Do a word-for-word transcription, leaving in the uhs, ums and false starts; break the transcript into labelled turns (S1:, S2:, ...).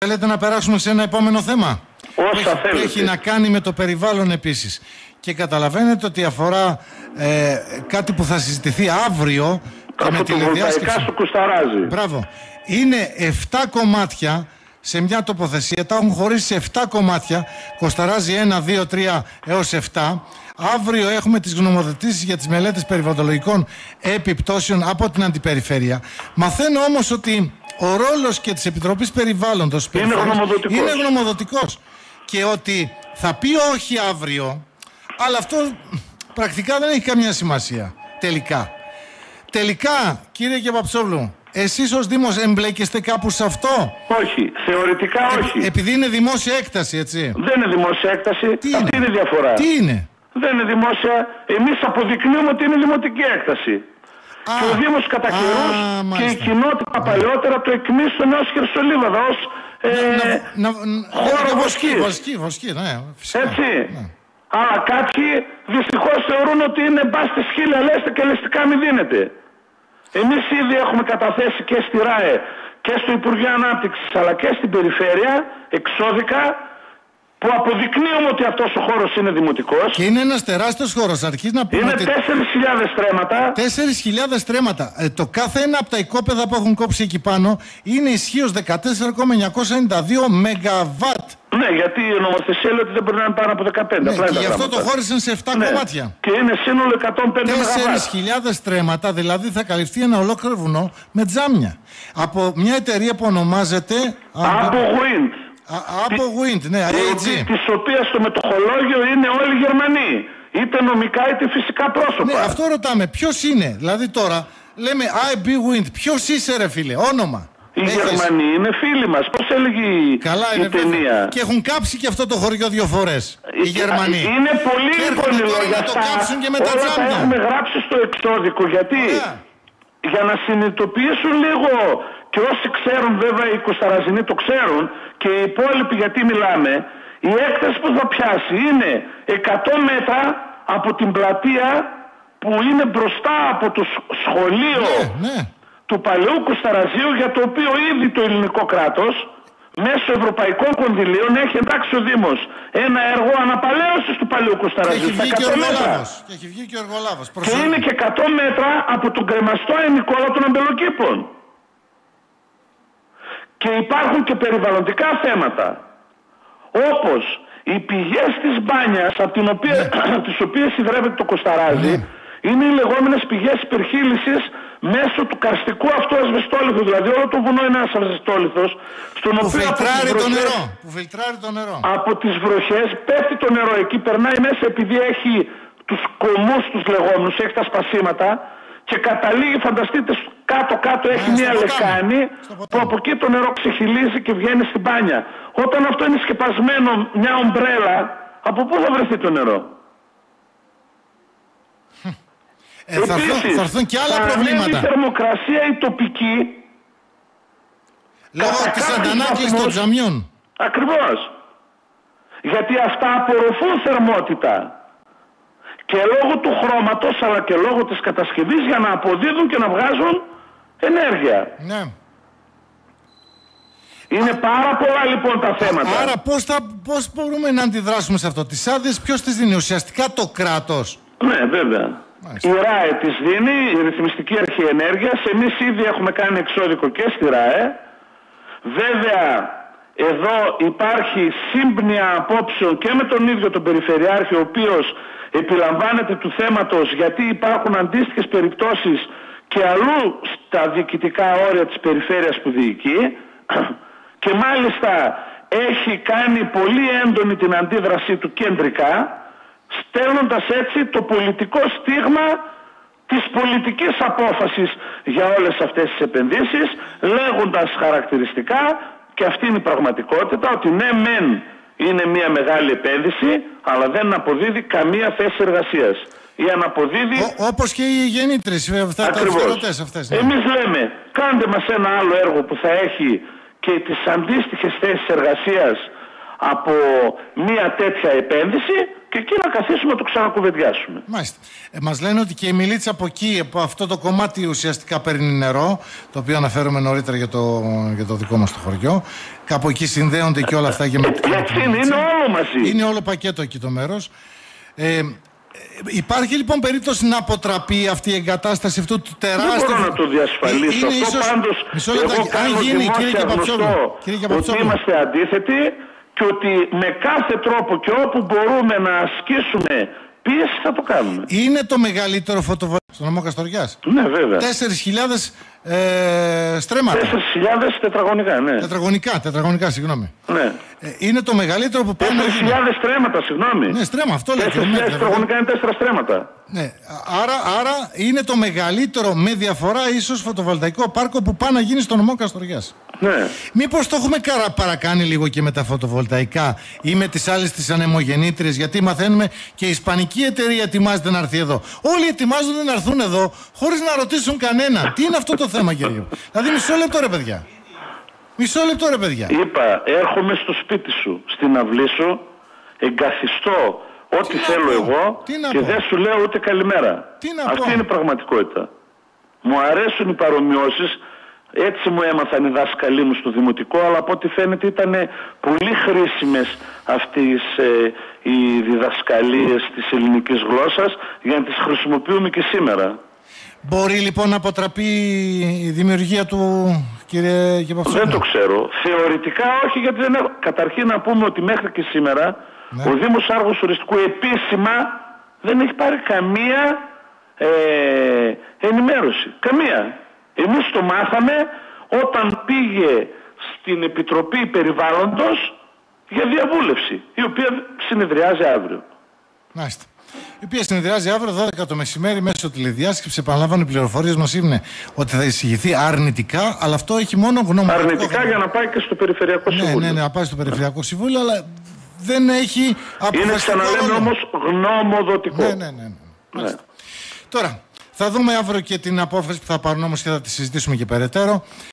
S1: Θέλετε να περάσουμε σε ένα επόμενο θέμα?
S2: Όσα
S1: θέλετε. Έχει να κάνει με το περιβάλλον επίσης. Και καταλαβαίνετε ότι αφορά ε, κάτι που θα συζητηθεί αύριο και με τηλεδιάσκεψη.
S2: Στο Κουσταράζι.
S1: Μπράβο. Είναι επτά κομμάτια σε μια τοποθεσία. Τα έχουν χωρίσει σε επτά κομμάτια. Κοσταράζει ένα, δύο, τρία έως επτά. Αύριο έχουμε τις γνωμοδοτήσεις για τις μελέτες περιβαλλοντολογικών επιπτώσεων από την Αντιπεριφέρεια. Μαθαίνω όμως ότι ο ρόλος και της Επιτροπής Περιβάλλοντος
S2: είναι γνωμοδοτικός.
S1: είναι γνωμοδοτικός και ότι θα πει όχι αύριο, αλλά αυτό πρακτικά δεν έχει καμιά σημασία τελικά. Τελικά, κύριε Κεπαψόγλου, εσείς ως Δήμος εμπλέκεστε κάπου σε αυτό?
S2: Όχι, θεωρητικά όχι.
S1: Ε, επειδή είναι δημόσια έκταση, έτσι.
S2: Δεν είναι δημόσια έκταση,
S1: Τι
S2: αυτή
S1: είναι?
S2: είναι η διαφορά.
S1: Τι είναι?
S2: Δεν είναι δημόσια, εμείς αποδεικνύουμε ότι είναι δημοτική έκταση. Α, και ο Δήμος κατά καιρούς και η κοινότητα παλαιότερα το εκμίσει στο Νέο Χερσολίβαδα ως ε,
S1: να, να,
S2: χώρο
S1: να,
S2: βοσκής.
S1: Βοσκή, βοσκή, ναι, φυσικά.
S2: Έτσι.
S1: Ναι.
S2: Αλλά κάποιοι δυστυχώς θεωρούν ότι είναι μπάστε σκύλια λέστε και λεστικά μη δίνετε. Εμείς ήδη έχουμε καταθέσει και στη ΡΑΕ και στο Υπουργείο Ανάπτυξης αλλά και στην Περιφέρεια εξώδικα που αποδεικνύουμε ότι αυτός ο χώρος είναι δημοτικός.
S1: Και είναι ένας τεράστιος χώρος. Αρχίζει να πούμε
S2: είναι
S1: ότι...
S2: τέσσερις χιλιάδες στρέμματα.
S1: τέσσερις χιλιάδες στρέμματα. Ε, το κάθε ένα από τα οικόπεδα που έχουν κόψει εκεί πάνω είναι ισχύος δεκατέσσερα χιλιάδες εννιακόσια ενενήντα δύο μεγαβάτ.
S2: Ναι, γιατί η νομοθεσία λέει ότι δεν μπορεί να είναι πάνω από δεκαπέντε.
S1: Ναι, και γι' αυτό το χώρισαν σε επτά ναι. κομμάτια.
S2: Και είναι σύνολο εκατόν πέντε μεγαβάτ.
S1: τέσσερις χιλιάδες στρέμματα, δηλαδή θα καλυφθεί ένα ολόκληρο βουνό με τζάμια. Από μια εταιρεία που ονομάζεται...
S2: Από Wind.
S1: Από Wind, ναι, έι τζι.
S2: Της οποίας το μετοχολόγιο είναι όλοι Γερμανοί. Είτε νομικά είτε φυσικά πρόσωπα.
S1: Ναι, αυτό ρωτάμε. Ποιος είναι? Δηλαδή τώρα λέμε άι μπι Wind. Ποιος είσαι ρε φίλε? Όνομα.
S2: Οι Έχεις... Γερμανοί είναι φίλοι μας. Πώς έλεγε
S1: Καλά,
S2: η
S1: είναι
S2: ταινία.
S1: Βέβαια. Και έχουν κάψει και αυτό το χωριό δύο φορές. Οι Γερμανοί.
S2: Είναι πολύ εύκολη λόγια αυτά.
S1: Και με τα
S2: όλα τα έχουμε γράψει στο εξώδικο. Γιατί yeah. για να συνειδητοποιήσουν λίγο και όσοι ξέρουν, βέβαια οι Κοσταραζινοί το ξέρουν και οι υπόλοιποι γιατί μιλάμε, η έκταση που θα πιάσει είναι εκατό μέτρα από την πλατεία που είναι μπροστά από το σχολείο
S1: ναι, ναι.
S2: του παλαιού Κοσταραζίου, για το οποίο ήδη το ελληνικό κράτος μέσω ευρωπαϊκών κονδυλίων έχει εντάξει ο Δήμος ένα έργο αναπαλαίωσης του παλαιού Κοσταραζίου.
S1: Και έχει βγει και ο εργολάβος. Και έχει βγει και ο εργολάβος.
S2: Και είναι και εκατό μέτρα από τον κρεμαστό Ενικόλα των Αμπελοκήπων. Και υπάρχουν και περιβαλλοντικά θέματα, όπως οι πηγές της Μπάνιας, από την οποία, ναι. τις οποίες υδρεύεται το Κοσταράζι, ναι. είναι οι λεγόμενες πηγές υπερχείλησης μέσω του καρστικού αυτού ασβεστόλιθου. Δηλαδή όλο το βουνό είναι ένας ασβεστόλιθος, στον
S1: που
S2: οποίο
S1: φιλτράρει
S2: βροχές,
S1: το νερό. Που φιλτράρει το νερό.
S2: Από τις βροχές πέφτει το νερό εκεί, περνάει μέσα επειδή έχει τους κομμούς τους λεγόμενους, έχει τα σπασίματα. Και καταλήγει, φανταστείτε, κάτω-κάτω έχει μια λεκάνη που από εκεί το νερό ξεχυλίζει και βγαίνει στην μπάνια. Όταν αυτό είναι σκεπασμένο μια ομπρέλα, από πού θα βρεθεί το νερό?
S1: Ε, Επίσης, θα, έρθουν, θα έρθουν και άλλα
S2: θα
S1: προβλήματα.
S2: Η θερμοκρασία η τοπική
S1: λόγω της αντανάκλησης των τζαμιών.
S2: Ακριβώς. Γιατί αυτά απορροφούν θερμότητα. Και λόγω του χρώματος αλλά και λόγω της κατασκευής για να αποδίδουν και να βγάζουν ενέργεια.
S1: Ναι.
S2: Είναι Α... πάρα πολλά λοιπόν τα θέματα.
S1: Άρα πώς, θα, πώς μπορούμε να αντιδράσουμε σε αυτό? Τις άδειες ποιος τις δίνει? Ουσιαστικά το κράτος.
S2: Ναι, βέβαια. Μάλιστα. Η ΡΑΕ τις δίνει, η Ρυθμιστική Αρχή Ενέργειας. Εμείς ήδη έχουμε κάνει εξώδικο και στη ΡΑΕ. Βέβαια εδώ υπάρχει σύμπνοια απόψεων και με τον ίδιο τον Περιφερειάρχη, ο οποίος επιλαμβάνεται του θέματος, γιατί υπάρχουν αντίστοιχες περιπτώσεις και αλλού στα διοικητικά όρια της περιφέρειας που διοικεί, και μάλιστα έχει κάνει πολύ έντονη την αντίδρασή του κεντρικά, στέλνοντας έτσι το πολιτικό στίγμα της πολιτικής απόφασης για όλες αυτές τις επενδύσεις, λέγοντας χαρακτηριστικά, και αυτή είναι η πραγματικότητα, ότι ναι μεν είναι μια μεγάλη επένδυση, αλλά δεν αποδίδει καμία θέση εργασίας. Ή αν αποδίδει...
S1: Ό, όπως και οι γεννήτρες, αυτά τα αυθερωτές αυτές. Ναι.
S2: Εμείς λέμε, κάντε μας ένα άλλο έργο που θα έχει και τις αντίστοιχες θέσεις εργασίας, από μια τέτοια επένδυση και εκεί να καθίσουμε να το ξανακουβεντιάσουμε.
S1: Μάλιστα. Ε, μας λένε ότι και η Μιλίτσα από εκεί, από αυτό το κομμάτι ουσιαστικά παίρνει νερό, το οποίο αναφέρομαι νωρίτερα για το, για το δικό μας το χωριό. Κάπου εκεί συνδέονται και όλα αυτά γεμματικά.
S2: Γιατί είναι, είναι όλο μαζί.
S1: Είναι όλο πακέτο εκεί το μέρος. Ε, Υπάρχει λοιπόν περίπτωση να αποτραπεί αυτή η εγκατάσταση αυτού του τεράστιου...
S2: Δεν μπορώ να το διασφαλίσω.
S1: Είναι
S2: αυτό
S1: ίσως...
S2: πάντως εγώ κάνω δημόσια γνωστό ότι είμαστε αντίθετοι και ότι με κάθε τρόπο και όπου μπορούμε να ασκήσουμε πίεση θα το κάνουμε.
S1: Είναι το μεγαλύτερο φωτοβολταϊκό στον νομό Καστοριάς.
S2: Ναι, βέβαια.
S1: τέσσερις χιλιάδες ε, στρέμματα.
S2: τέσσερις χιλιάδες τετραγωνικά, ναι.
S1: Τετραγωνικά, τετραγωνικά, συγγνώμη.
S2: Ναι.
S1: Ε, είναι το μεγαλύτερο που πάνω...
S2: τέσσερις χιλιάδες στρέμματα, συγγνώμη.
S1: Ναι, στρέμμα, αυτό λέει.
S2: τέσσερις χιλιάδες τετραγωνικά είναι τέσσερα στρέμματα.
S1: Ναι, άρα, άρα είναι το μεγαλύτερο με διαφορά ίσως φωτοβολταϊκό πάρκο που πάει να γίνει στο νομό Καστοριάς.
S2: Ναι.
S1: Μήπως το έχουμε καρα, παρακάνει λίγο και με τα φωτοβολταϊκά ή με τις άλλες τις ανεμογεννήτριες, γιατί μαθαίνουμε και η ισπανική εταιρεία ετοιμάζεται να έρθει εδώ. Όλοι ετοιμάζονται να έρθουν εδώ χωρίς να ρωτήσουν κανένα. Τι είναι αυτό το θέμα, κύριε? Δηλαδή μισό λεπτό ρε παιδιά. Μισό λεπτό ρε παιδιά.
S2: Είπα, έρχομαι στο σπίτι σου, στην αυλή σου, εγκαθιστώ ό,τι θέλω εγώ και δεν σου λέω ούτε καλημέρα.
S1: Τι να
S2: Αυτή
S1: πω?
S2: είναι η πραγματικότητα. Μου αρέσουν οι παρομοιώσεις, έτσι μου έμαθαν οι δάσκαλοι μου στο δημοτικό, αλλά από ό,τι φαίνεται ήταν πολύ χρήσιμες αυτές ε, οι διδασκαλίες της ελληνικής γλώσσας για να τις χρησιμοποιούμε και σήμερα.
S1: Μπορεί λοιπόν να αποτραπεί η δημιουργία του, κύριε Κεπαυσόπουλε?
S2: Δεν το ξέρω. Θεωρητικά όχι, γιατί δεν έχω... Καταρχήν να πούμε ότι μέχρι και σήμερα ναι. ο Δήμος Άργος Οριστικού επίσημα δεν έχει πάρει καμία ε, ενημέρωση. Καμία. Εμείς το μάθαμε όταν πήγε στην Επιτροπή Περιβάλλοντος για διαβούλευση, η οποία συνεδριάζει αύριο.
S1: Μάλιστα. Η οποία συνεδριάζει αύριο δώδεκα το μεσημέρι μέσω τηλεδιάσκεψης. Επαναλαμβάνω, οι πληροφορίες μας είναι ότι θα εισηγηθεί αρνητικά, αλλά αυτό έχει μόνο γνωμοδοτικό.
S2: Αρνητικά για να πάει και στο Περιφερειακό
S1: ναι,
S2: Συμβούλιο.
S1: Ναι, ναι, να πάει στο Περιφερειακό Συμβούλιο, αλλά δεν έχει αποφασιστικό.
S2: Είναι, ξαναλέμε όμως, γνωμοδοτικό.
S1: Ναι, ναι, ναι. ναι. ναι. Τώρα, θα δούμε αύριο και την απόφαση που θα πάρουν όμως και θα τη συζητήσουμε και περαιτέρω.